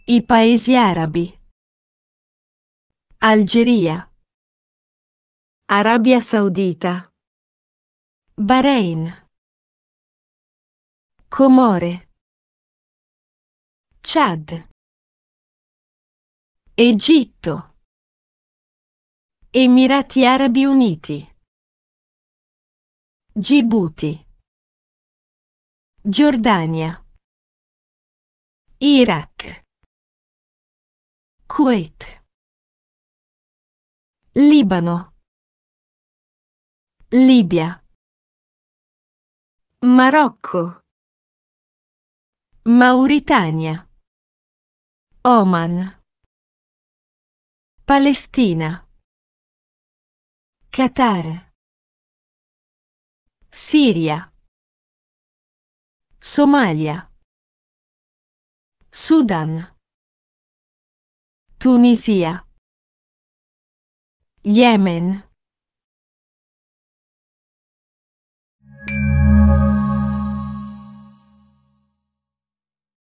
I paesi arabi. Algeria. Arabia Saudita. Bahrain. Comore. Chad. Egitto. Emirati Arabi Uniti. Gibuti. Giordania. Iraq. Kuwait. Libano. Libia. Marocco. Mauritania. Oman. Palestina. Qatar. Siria. Somalia. Sudan. Tunisia. Yemen.